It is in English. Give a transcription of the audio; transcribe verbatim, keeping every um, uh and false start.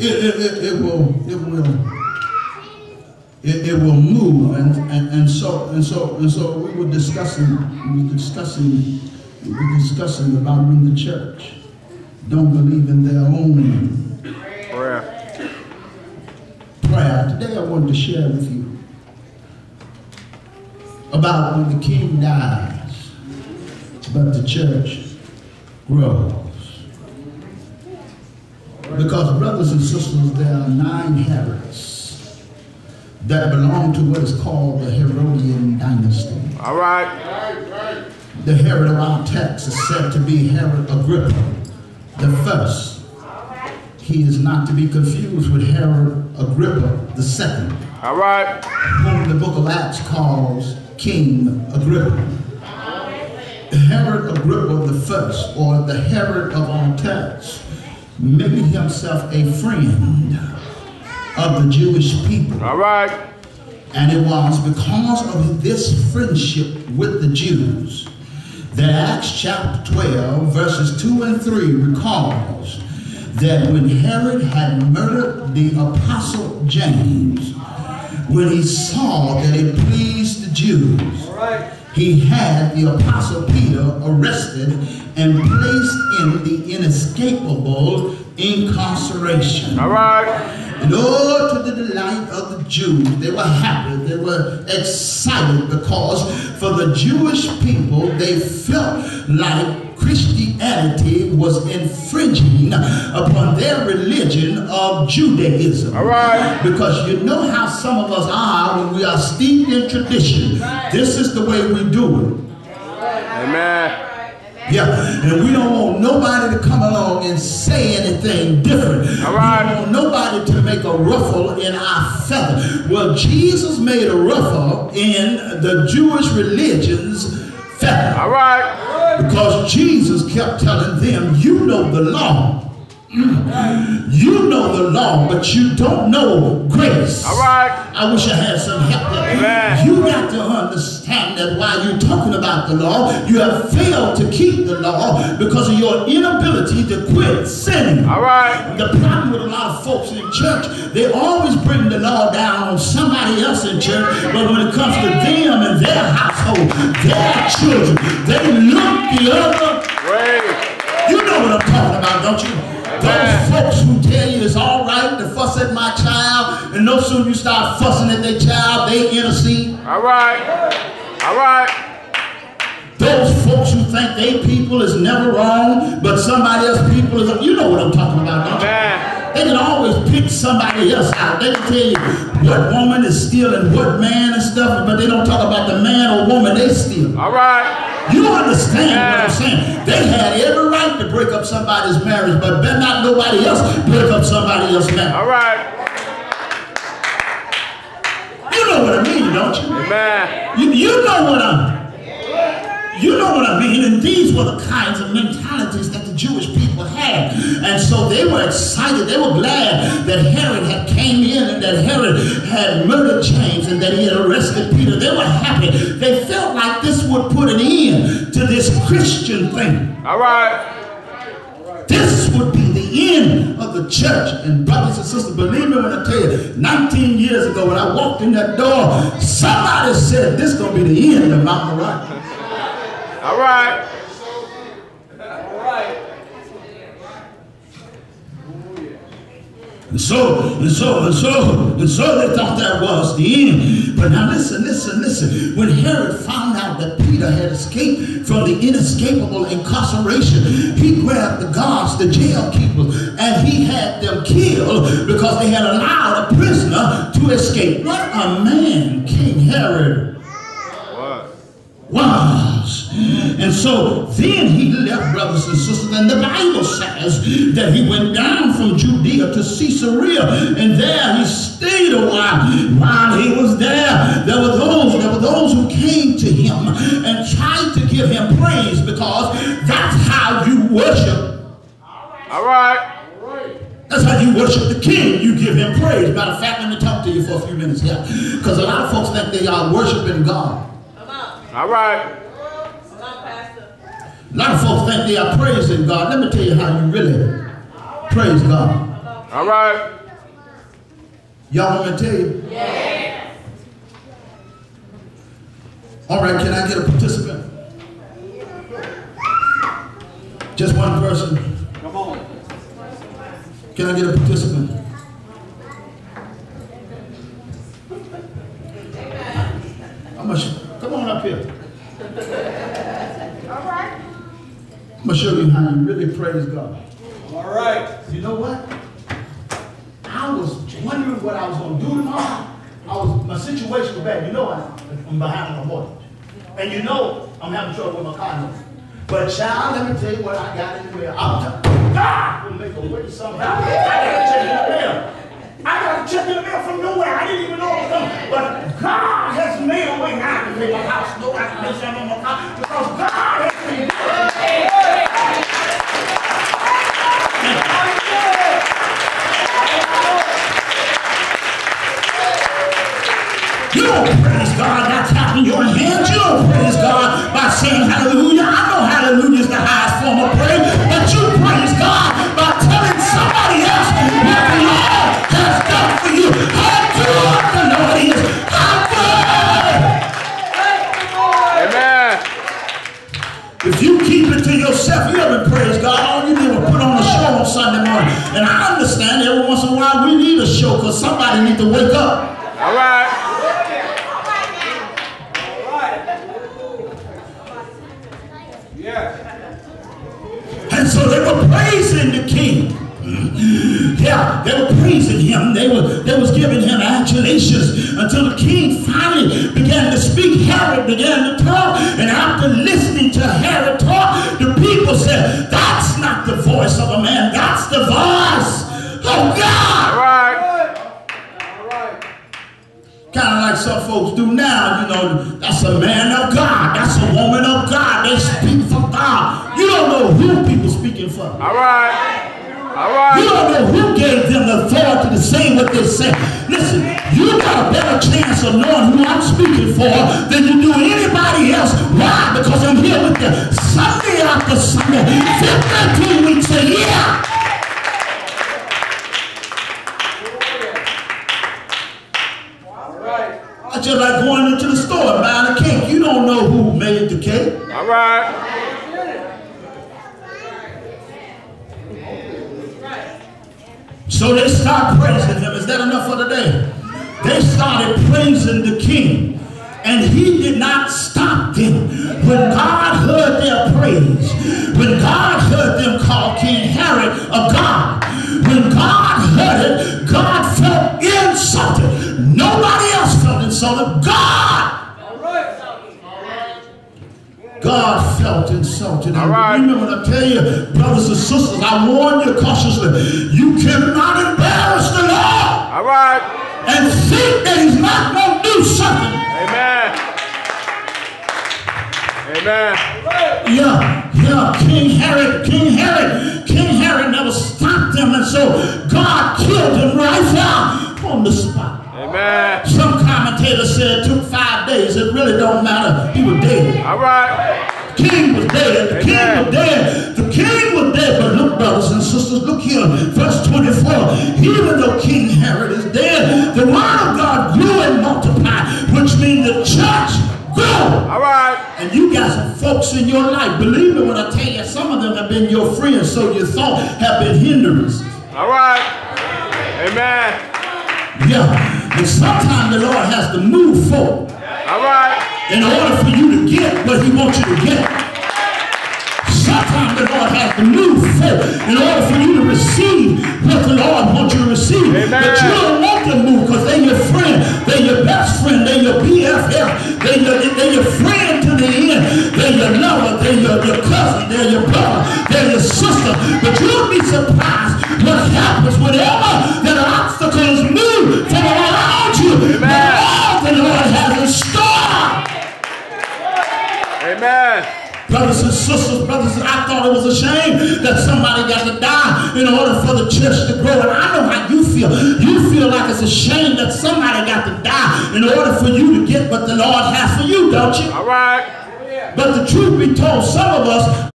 it, it, it, it will, it will, it, it will move, and, and and so and so and so we were discussing, we were discussing, we were discussing about when the church don't believe in their own prayer. Prayer. Today I wanted to share with you about when the king dies, but the church grows. Because, brothers and sisters, there are nine Herods that belong to what is called the Herodian dynasty. All right. The Herod of our text is said to be Herod Agrippa the first. He is not to be confused with Herod Agrippa the second. All right. Whom the book of Acts calls King Agrippa. Herod Agrippa the first, or the Herod of our text, made himself a friend of the Jewish people. All right. And it was because of this friendship with the Jews that Acts chapter twelve, verses two and three recalls that when Herod had murdered the apostle James, when he saw that it pleased the Jews, all right, he had the apostle Peter arrested and placed in the inescapable incarceration. All right. And oh, to the delight of the Jews, they were happy, they were excited, because for the Jewish people, they felt like Christianity was infringing upon their religion of Judaism. All right. Because you know how some of us are when we are steeped in tradition. This is the way we do it. Amen. Yeah, and we don't want nobody to come along and say anything different. All right. We don't want nobody to make a ruffle in our feather. Well, Jesus made a ruffle in the Jewish religion's feather. All right. Because Jesus kept telling them, you know the law. You know the law, but you don't know grace. All right. I wish I had some help there. Amen. You got to understand that while you're talking about the law, you have failed to keep the law because of your inability to quit sinning. All right. The problem with a lot of folks in church, they always bring the law down on somebody else in church, but when it comes to them and their household, their children, they look the other way. You know what I'm talking about, don't you? Those folks who tell you it's all right to fuss at my child, and no sooner you start fussing at their child, they intercede. All right. All right. Those folks who think they people is never wrong, but somebody else people is, you know what I'm talking about, don't you? Amen. They can always pick somebody else out. They can tell you what woman is stealing what man and stuff, but they don't talk about the man or woman they steal. All right. You understand what I'm saying? They had every right to break up somebody's marriage, but better not nobody else break up somebody else's marriage. All right. You know what I mean, don't you? Amen. You, you know what I mean. You know what I mean? And these were the kinds of mentalities that the Jewish people had. And so they were excited. They were glad that Herod had came in and that Herod had murdered James and that he had arrested Peter. They were happy. They felt like this would put an end to this Christian thing. All right. This would be the end of the church. And brothers and sisters, believe me when I tell you, nineteen years ago when I walked in that door, somebody said this is going to be the end of Mount Moriah. All right. All right. And so, and so, and so, and so they thought that was the end. But now listen, listen, listen. When Herod found out that Peter had escaped from the inescapable incarceration, he grabbed the guards, the jail keepers, and he had them killed because they had allowed a prisoner to escape. What a man King Herod was. And so then he left, brothers and sisters, and the Bible says that he went down from Judea to Caesarea, and there he stayed a while. While he was there, there were those, there were those who came to him and tried to give him praise, because that's how you worship. All right. That's how you worship the king. You give him praise. Matter of fact, let me talk to you for a few minutes here, because a lot of folks think they are worshiping God. All right. A lot of folks think they are praising God. Let me tell you how you really praise God. All right. Y'all want me to tell you? Yes. All right, can I get a participant? Just one person. Come on. Can I get a participant? I'm gonna come on up here. All right. I'm gonna show you how you really praise God. All right. You know what? I was wondering what I was gonna do tomorrow. I was my situation was bad. You know I, I'm behind on my mortgage, and you know I'm having trouble with my car note. But child, let me tell you what I got in the mail. I'm t- God will make a way somehow. I got a check in the mail. I got a check in the mail from nowhere. I didn't even know it was coming. But God has made a way now to make my house know I can make something on my car because God has been good. You don't praise God by clapping your hands. You don't praise God by saying hallelujah. I know hallelujah is the highest form of praise, but you praise God by telling somebody else what the Lord has done for you. How good the Lord is. How good. Amen. If you keep it to yourself, you haven't praised God. All you did was put on a show on Sunday morning. And I understand every once in a while we need a show because somebody needs to wake up. All right. And so they were praising the king. Yeah, they were praising him. They were they was giving him adulations until the king finally began to speak. Herod began to talk, and after listening to Herod talk, the people said, "That's not the voice of a man. That's the voice of God." All right. Kind of like some folks do now, you know, that's a man of God, that's a woman of God, they speak for God. You don't know who people speaking for. All right. All right. You don't know who gave them the authority to say what they say. Listen, you got a better chance of knowing who I'm speaking for than you do anybody else. Why? Because I'm here with you Sunday after Sunday, fifteen weeks a year. It's just like going into the store and buying a cake. You don't know who made the cake. All right. So they start praising him. Is that enough for today? They started praising the king. And he did not stop them. When God heard their praise, when God heard them call King Herod a god, when God heard it, God felt insulted. Nobody else felt insulted. God! God felt insulted. All right. Remember when I tell you, brothers and sisters, I warn you cautiously, you cannot embarrass the Lord. All right. And think that he's not going to do something. Amen. Amen. Yeah, yeah, King Herod, King Herod, King Herod never stopped him, and so God killed him right there on the spot. Amen. Some commentators said it took five days. It really don't matter. He was dead. All right. The king was dead. The Amen. king was dead. The king was dead. But look, brothers and sisters, look here. Verse twenty-four. Even though King Herod is dead, the word of God grew and multiplied, which means the church grew. All right. And you got some folks in your life. Believe me when I tell you, some of them have been your friends, so you thought have been hindrances. All right. Amen. Yeah. And sometimes the Lord has to move forward. All right. In order for you to get what he wants you to get. Sometimes the Lord has to move forward in order for you to receive what the Lord wants you to receive. Amen. But you don't want to move because they're your friend. They're your best friend. They're your B F F. They're your, they're your friend to the end. They're your lover. They're your, your cousin. They're your brother. They're your sister. But you'll be surprised what happens whenever that obstacles move from around you. Amen. All the Lord has in store. Amen. Brothers and sisters, brothers, I thought it was a shame that somebody got to die in order for the church to grow. And I know how you feel. You feel like it's a shame that somebody got to die in order for you to get what the Lord has for you, don't you? All right. But the truth be told, some of us